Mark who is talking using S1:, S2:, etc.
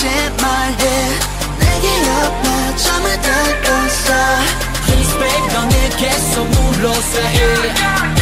S1: 하지 말해 내게 옆에 잠을 들었어 Please babe 너는 계속 물러서 해